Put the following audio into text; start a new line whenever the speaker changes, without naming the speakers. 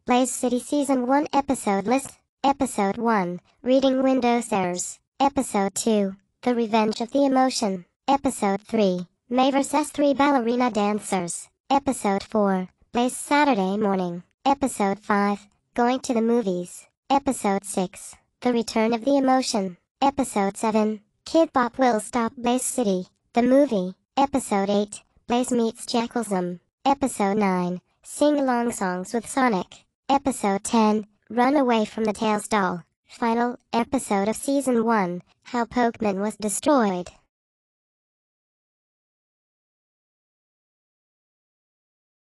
Blaze City Season 1 Episode List. Episode 1, Reading Windows Errors. Episode 2, The Revenge of the Emotion. Episode 3, May vs. 3 Ballerina Dancers. Episode 4, Blaze Saturday Morning. Episode 5, Going to the Movies. Episode 6, The Return of the Emotion. Episode 7, Kid Bop Will Stop Blaze City, the movie. Episode 8, Blaze Meets Jackalsum. Episode 9, Sing-along songs with Sonic. Episode 10, Run Away from the Tails doll. Final episode of Season 1, How Pokemon was destroyed.